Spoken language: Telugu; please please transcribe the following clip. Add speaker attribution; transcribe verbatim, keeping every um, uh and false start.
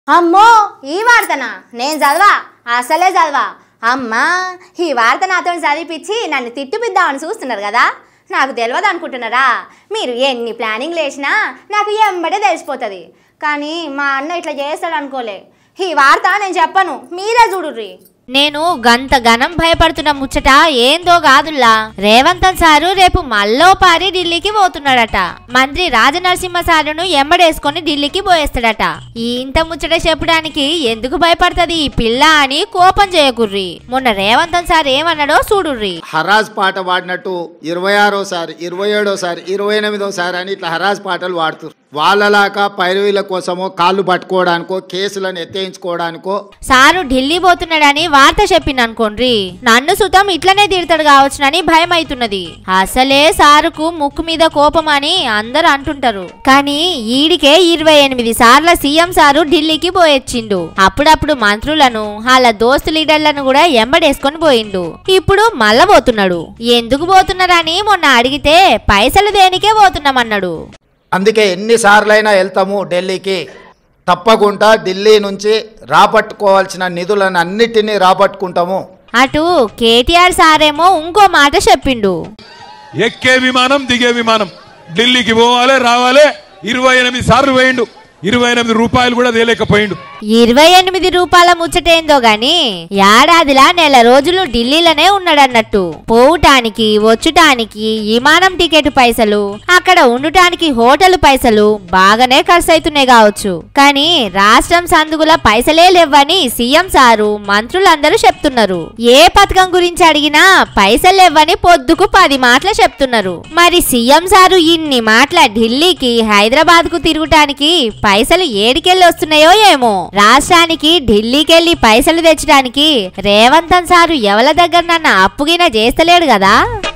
Speaker 1: అమ్మో ఈ వార్తనా నేను చదవా అసలే చదవా అమ్మా ఈ వార్త నాతో చదివిపించి నన్ను తిట్టుపిద్దామని చూస్తున్నారు కదా నాకు తెలియదు అనుకుంటున్నారా మీరు ఎన్ని ప్లానింగ్ లేసినా నాకు ఎంబడే తెలిసిపోతుంది కానీ మా అన్న ఇట్లా చేస్తాడు అనుకోలే ఈ వార్త నేను చెప్పను మీరే చూడుర్రి
Speaker 2: నేను గంత గనం భయపడుతున్న ముచ్చట ఏందో కాదుల్లా రేవంతన్ సారు రేపు మల్లో పారి ఢిల్లీకి పోతున్నాడట మంత్రి రాజనరసింహ సారును ఎంబడేసుకొని ఢిల్లీకి పోయేస్తాడట ఈ ఇంత ముచ్చట చెప్పడానికి ఎందుకు భయపడుతుంది ఈ పిల్ల అని కోపం చేయకుర్రి మొన్న రేవంతన్ సార్ ఏమన్నాడో చూడుర్రి
Speaker 3: హరాజ్ పాట పాడినట్టు ఇరవై ఆరోసారి ఇరవై ఏడోసారి ఇరవై ఎనిమిదోసారి అని ఇట్లా హరాజ్ పాటలు వాడుతున్నారు వాళ్ళలాగా పైరవీల కోసమో కాళ్ళు పట్టుకోవడానికో కేసులను ఎత్తేయించుకోవడానికో
Speaker 2: సారు ఢిల్లీ పోతున్నాడని వార్త చెప్పింది అనుకోండి నన్ను సుతం ఇట్లనే తిడతాడు కావచ్చునని భయం అవుతున్నది అసలే సారుకు ముక్కు మీద కోపం అని అందరు అంటుంటారు కానీ ఈడికే ఇరవై ఎనిమిది సార్ల సీఎం సారు ఢిల్లీకి పోయొచ్చిండు అప్పుడప్పుడు మంత్రులను వాళ్ళ దోస్తు లీడర్లను కూడా ఎంబడేసుకొని పోయిండు ఇప్పుడు మళ్ళా పోతున్నాడు ఎందుకు పోతున్నారని మొన్న అడిగితే పైసలు దేనికే పోతున్నామన్నాడు
Speaker 3: అందుకే ఎన్నిసార్లైనా వెళ్తాము ఢిల్లీకి తప్పకుండా ఢిల్లీ నుంచి రాబట్టుకోవాల్సిన నిధులను అన్నిటినీ రాబట్టుకుంటాము
Speaker 2: అటు కేటీఆర్ సారేమో ఇంకో మాట చెప్పిండు
Speaker 4: ఎక్కే విమానం దిగే విమానం ఢిల్లీకి పోవాలి రావాలి ఇరవై ఎనిమిది సార్లు పోయిండు ఇరవై ఎనిమిది రూపాయలు కూడా తేలేకపోయిండు
Speaker 2: ఇరవై ఎనిమిది రూపాయల ముచ్చటేందో గాని ఏడాదిలా నెల రోజులు ఢిల్లీలోనే ఉన్నాడన్నట్టు పోవటానికి వచ్చుటానికి విమానం టికెట్ పైసలు అక్కడ ఉండుటానికి హోటల్ పైసలు బాగానే ఖర్చు అవుతున్నాయి కావచ్చు కానీ రాష్ట్రం సందుగుల పైసలే లేవని సీఎం సారు మంత్రులందరూ చెప్తున్నారు ఏ పథకం గురించి అడిగినా పైసలు లేవని పొద్దుకు పది మాటలు చెప్తున్నారు మరి సీఎం సారు ఇన్ని మాటల ఢిల్లీకి హైదరాబాద్ కు తిరుగుటానికి పైసలు ఏడికెళ్ళి వస్తున్నాయో ఏమో రాష్ట్రానికి ఢిల్లీకెళ్ళి పైసలు తెచ్చడానికి రేవంతన్ సారు ఎవల దగ్గర నన్న అప్పుగిన చేస్తలేడు కదా.